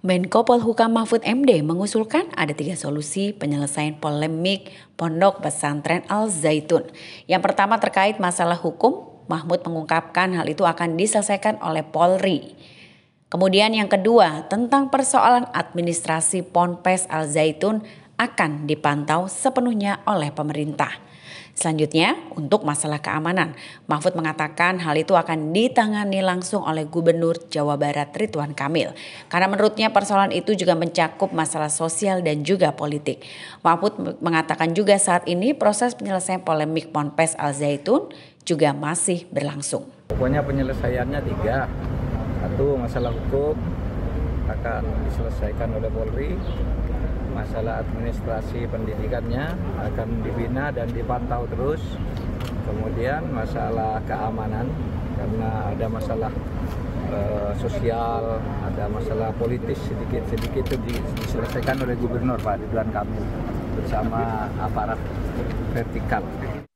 Menko Polhukam Mahfud MD mengusulkan ada 3 solusi penyelesaian polemik Pondok Pesantren Al Zaitun. Yang pertama terkait masalah hukum, Mahfud mengungkapkan hal itu akan diselesaikan oleh Polri. Kemudian yang kedua tentang persoalan administrasi Ponpes Al Zaitun akan dipantau sepenuhnya oleh pemerintah. Selanjutnya, untuk masalah keamanan, Mahfud mengatakan hal itu akan ditangani langsung oleh Gubernur Jawa Barat Ridwan Kamil. Karena menurutnya persoalan itu juga mencakup masalah sosial dan juga politik. Mahfud mengatakan juga saat ini proses penyelesaian polemik Ponpes Al Zaitun juga masih berlangsung. Pokoknya penyelesaiannya 3. 1, masalah hukum akan diselesaikan oleh Polri. Masalah administrasi pendidikannya akan dibina dan dipantau terus. Kemudian masalah keamanan, karena ada masalah sosial, ada masalah politis sedikit-sedikit itu diselesaikan oleh Gubernur Pak Ridwan Kamil bersama aparat vertikal.